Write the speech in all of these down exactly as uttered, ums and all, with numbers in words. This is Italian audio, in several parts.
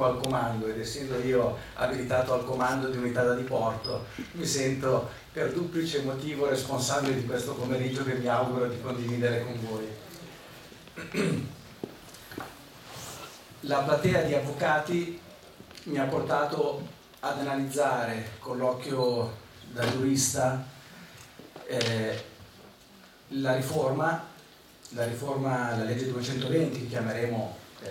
al comando, ed essendo io abilitato al comando di unità da diporto, mi sento per duplice motivo responsabile di questo pomeriggio che mi auguro di condividere con voi. La platea di avvocati mi ha portato ad analizzare con l'occhio da giurista eh, la riforma, la riforma, la legge duecentoventi, che chiameremo eh,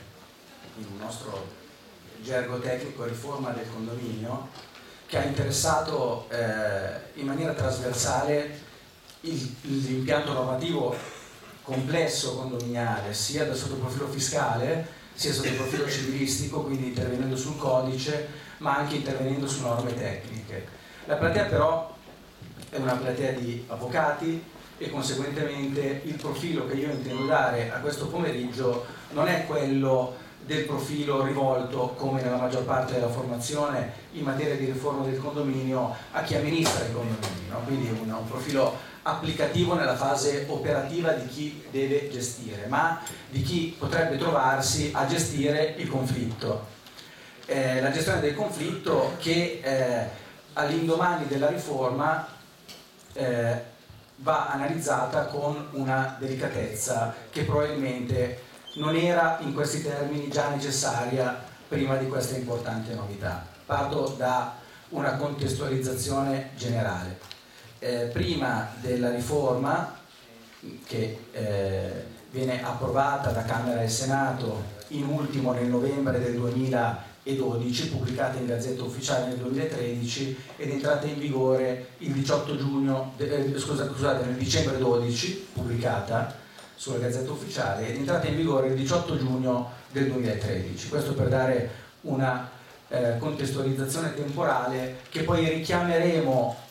in un nostro gergo tecnico riforma del condominio, che ha interessato eh, in maniera trasversale il, l'impianto normativo complesso condominiale, sia da sotto il profilo fiscale sia sotto il profilo civilistico, quindi intervenendo sul codice, ma anche intervenendo su norme tecniche. La platea però è una platea di avvocati e conseguentemente il profilo che io intendo dare a questo pomeriggio non è quello del profilo rivolto, come nella maggior parte della formazione in materia di riforma del condominio, a chi amministra il condominio, no? Quindi un, un profilo applicativo nella fase operativa di chi deve gestire, ma di chi potrebbe trovarsi a gestire il conflitto. Eh, la gestione del conflitto che eh, all'indomani della riforma eh, va analizzata con una delicatezza che probabilmente non era in questi termini già necessaria prima di queste importanti novità. Parto da una contestualizzazione generale. Eh, prima della riforma, che eh, viene approvata da Camera e Senato in ultimo nel novembre del duemiladodici, pubblicata in Gazzetta Ufficiale nel duemilatredici ed entrata in vigore il diciotto giugno, eh, scusa, scusate, nel dicembre dodici, pubblicata sulla Gazzetta Ufficiale, ed entrata in vigore il diciotto giugno del duemilatredici. Questo per dare una eh, contestualizzazione temporale che poi richiameremo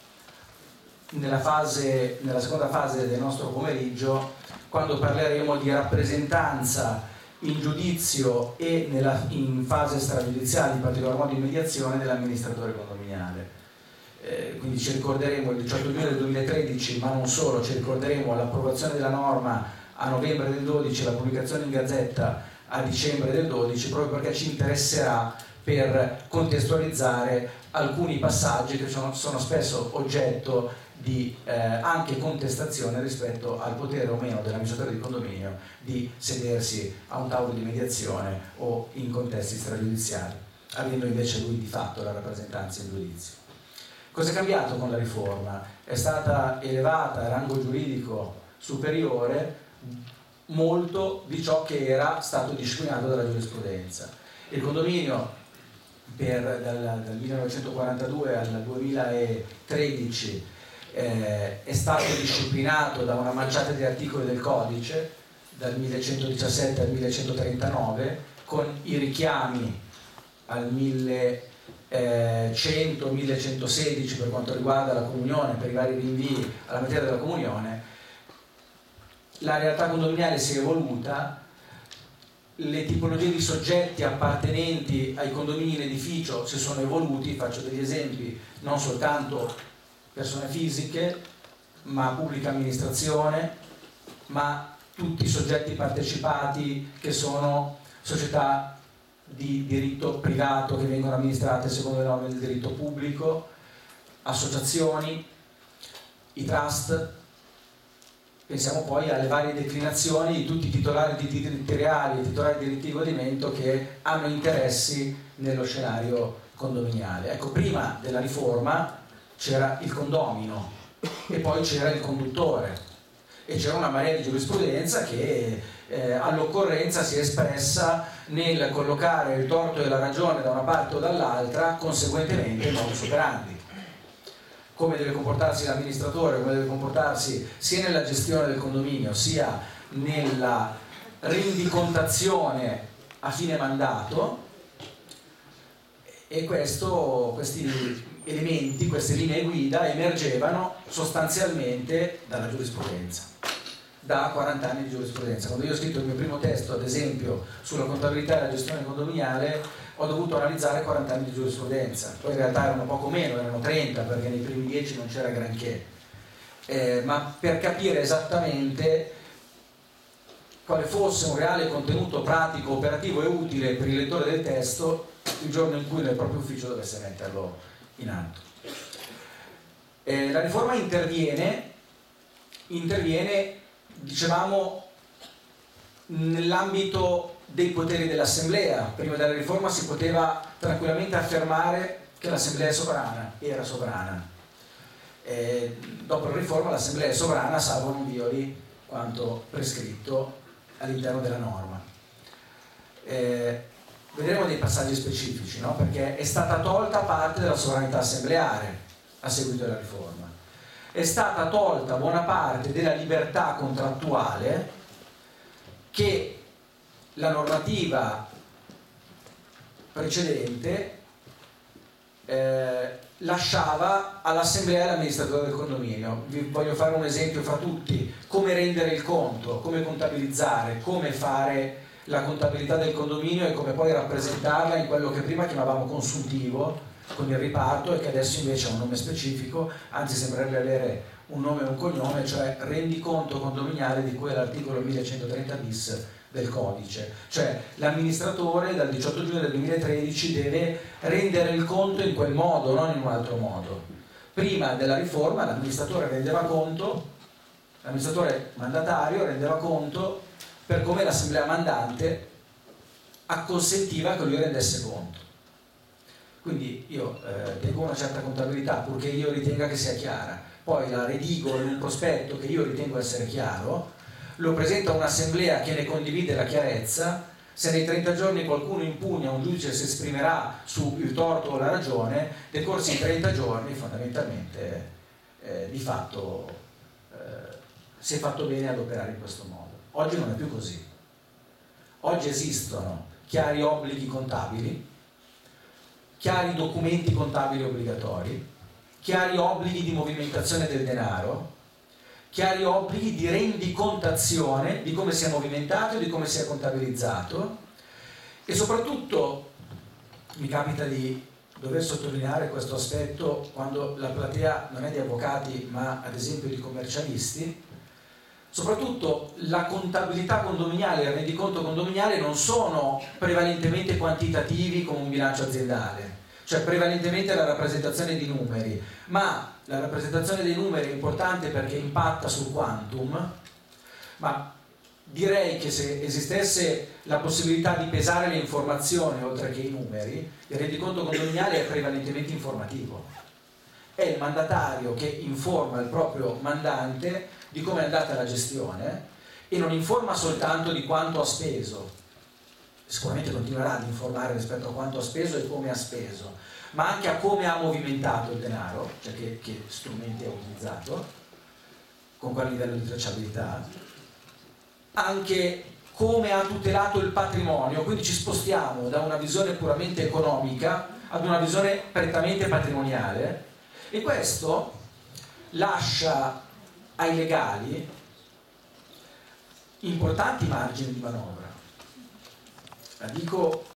nella, fase, nella seconda fase del nostro pomeriggio, quando parleremo di rappresentanza in giudizio e nella, in fase stragiudiziale, in particolar modo in mediazione, dell'amministratore condominiale. Eh, quindi ci ricorderemo il diciotto giugno del duemilatredici, ma non solo, ci ricorderemo l'approvazione della norma a novembre del dodici, la pubblicazione in Gazzetta a dicembre del dodici, proprio perché ci interesserà per contestualizzare alcuni passaggi che sono, sono spesso oggetto di eh, anche contestazione rispetto al potere o meno dell'amministratore di condominio di sedersi a un tavolo di mediazione o in contesti stragiudiziali, avendo invece lui di fatto la rappresentanza in giudizio. Cosa è cambiato con la riforma? È stata elevata a rango giuridico superiore molto di ciò che era stato disciplinato dalla giurisprudenza. Il condominio per, dal, dal millenovecentoquarantadue al duemilatredici Eh, è stato disciplinato da una manciata di articoli del codice, dal millecentodiciassette al millecentotrentanove, con i richiami al millecento millecentosedici per quanto riguarda la comunione, per i vari rinvii alla materia della comunione. La realtà condominiale si è evoluta, le tipologie di soggetti appartenenti ai condomini in edificio si sono evoluti. Faccio degli esempi: non soltanto persone fisiche, ma pubblica amministrazione, ma tutti i soggetti partecipati che sono società di diritto privato che vengono amministrate secondo le norme del diritto pubblico, associazioni, i trust. Pensiamo poi alle varie declinazioni di tutti i titolari di diritti reali e titolari di diritti di godimento che hanno interessi nello scenario condominiale. Ecco, prima della riforma c'era il condomino e poi c'era il conduttore e c'era una marea di giurisprudenza che eh, all'occorrenza si è espressa nel collocare il torto e la ragione da una parte o dall'altra, conseguentemente in modus operandi. Come deve comportarsi l'amministratore, come deve comportarsi sia nella gestione del condominio sia nella rendicontazione a fine mandato, e questo, questi elementi, queste linee guida emergevano sostanzialmente dalla giurisprudenza, da quaranta anni di giurisprudenza. Quando io ho scritto il mio primo testo, ad esempio, sulla contabilità e la gestione condominiale, ho dovuto analizzare quaranta anni di giurisprudenza. Poi in realtà erano poco meno, erano trenta, perché nei primi dieci non c'era granché. Eh, ma per capire esattamente quale fosse un reale contenuto pratico, operativo e utile per il lettore del testo il giorno in cui nel proprio ufficio dovesse metterlo in atto. Eh, la riforma interviene, interviene, dicevamo, nell'ambito dei poteri dell'Assemblea. Prima della riforma si poteva tranquillamente affermare che l'Assemblea è sovrana, era sovrana. Eh, dopo la riforma l'Assemblea è sovrana salvo non violi quanto prescritto all'interno della norma. Eh, vedremo dei passaggi specifici, no? Perché è stata tolta parte della sovranità assembleare a seguito della riforma. È stata tolta buona parte della libertà contrattuale che la normativa precedente eh, lasciava all'assemblea e all'amministratore del condominio. Vi voglio fare un esempio fra tutti: come rendere il conto, come contabilizzare, come fare la contabilità del condominio e come poi rappresentarla in quello che prima chiamavamo consuntivo con il riparto e che adesso invece ha un nome specifico, anzi sembrerebbe avere un nome e un cognome, cioè rendiconto condominiale di cui è l'articolo millecentotrenta bis del codice. Cioè l'amministratore dal diciotto giugno del duemilatredici deve rendere il conto in quel modo, non in un altro modo. Prima della riforma l'amministratore rendeva conto, l'amministratore mandatario rendeva conto per come l'assemblea mandante acconsentiva che lui rendesse conto. Quindi io eh, tengo una certa contabilità purché io ritenga che sia chiara, poi la redigo in un prospetto che io ritengo essere chiaro, lo presento a un'assemblea che ne condivide la chiarezza. Se nei trenta giorni qualcuno impugna, un giudice si esprimerà sul torto o la ragione, decorsi i trenta giorni fondamentalmente eh, di fatto eh, si è fatto bene ad operare in questo modo. Oggi non è più così. Oggi esistono chiari obblighi contabili, chiari documenti contabili obbligatori, chiari obblighi di movimentazione del denaro, chiari obblighi di rendicontazione di come sia movimentato e di come sia contabilizzato, e soprattutto mi capita di dover sottolineare questo aspetto quando la platea non è di avvocati ma ad esempio di commercialisti. Soprattutto la contabilità condominiale e il rendiconto condominiale non sono prevalentemente quantitativi come un bilancio aziendale, cioè prevalentemente la rappresentazione di numeri, ma la rappresentazione dei numeri è importante perché impatta sul quantum, ma direi che se esistesse la possibilità di pesare le informazioni oltre che i numeri, il rendiconto condominiale è prevalentemente informativo. È il mandatario che informa il proprio mandante di come è andata la gestione e non informa soltanto di quanto ha speso, sicuramente continuerà ad informare rispetto a quanto ha speso e come ha speso, ma anche a come ha movimentato il denaro, cioè che, che strumenti ha utilizzato, con quale livello di tracciabilità, anche come ha tutelato il patrimonio. Quindi ci spostiamo da una visione puramente economica ad una visione prettamente patrimoniale, e questo lascia ai legali importanti margini di manovra. La dico